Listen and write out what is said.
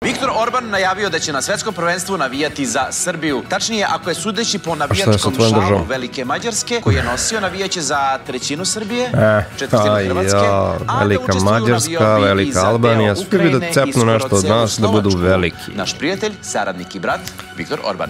Viktor Orban najavio da će na svetskom prvenstvu navijati za Srbiju. Tačnije, ako je sudeći po navijačkom šalu Velike Mađarske, koji je nosio, navijaće za trećinu Srbije, četvrtinu Hrvatske, a da učestvuju Velika Albanija, Ukrajine i skoro ceo svet. Naš prijatelj, saradnik i brat, Viktor Orban.